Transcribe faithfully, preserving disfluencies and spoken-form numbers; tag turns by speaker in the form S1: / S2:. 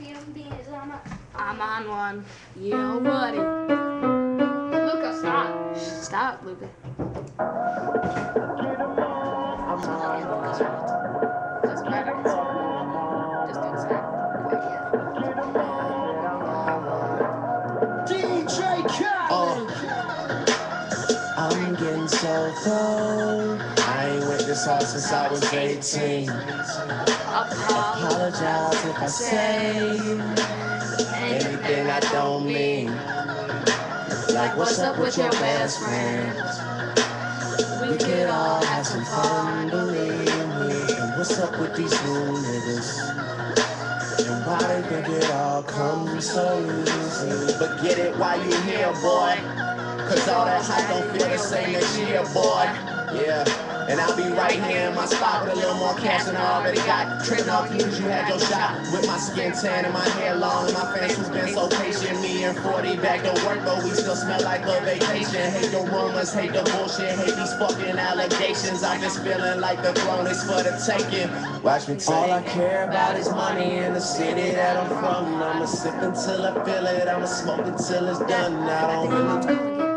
S1: I'm on one. Yo, buddy.
S2: Luca, stop.
S1: Stop, Luca.
S3: I'm on one.
S1: Doesn't matter. Just do the snap.
S3: D J Khaled. I'm getting so cold. I ain't with this hard since I was eighteen. Apologize if I say anything I don't mean. Like, what's up with your best friend? We could all have some fun, believe me. And what's up with these new niggas? And why they think it all comes so easy? But get it while you here, boy. Cause all that hype don't feel the same next year, boy. Yeah. And I'll be right here in my spot with a little more cash than I already got. Tripping off you cause you had your shot. With my skin tan and my hair long and my fans who's been so patient. Me and forty back to work, but we still smell like a vacation. Hate the rumors, hate the bullshit, hate these fucking allegations. I'm just feeling like the throne is for the taking. Watch me take. All I care about is money in the city that I'm from. I'ma sip until I feel it, I'ma smoke until it's done. I don't really